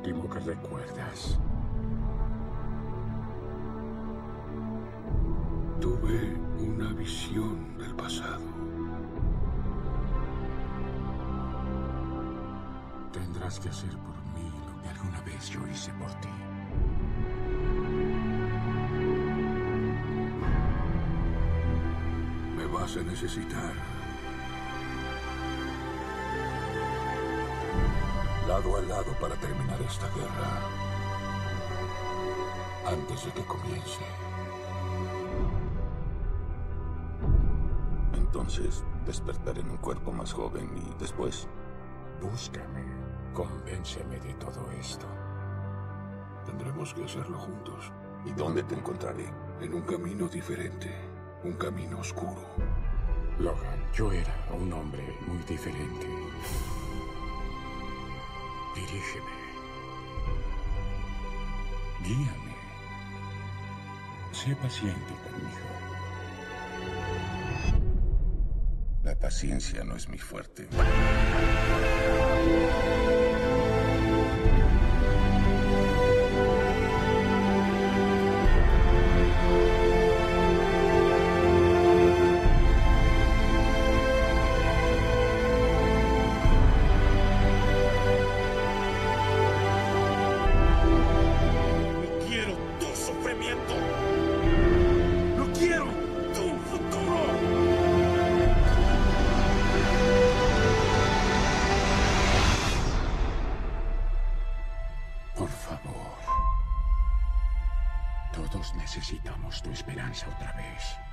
último que recuerdas? Tuve una visión del pasado. Tendrás que hacer por mí lo que alguna vez yo hice por ti. Me vas a necesitar. Lado a lado para terminar esta guerra. Antes de que comience. Entonces, despertaré en un cuerpo más joven y después... Búscame. Convénceme de todo esto. Tendremos que hacerlo juntos. ¿Y dónde te encontraré? En un camino diferente. Un camino oscuro. Logan, yo era un hombre muy diferente. Dirígeme. Guíame. Sé paciente conmigo. La paciencia no es mi fuerte. No quiero tu sufrimiento. No quiero tu futuro. Por favor. Todos necesitamos tu esperanza otra vez.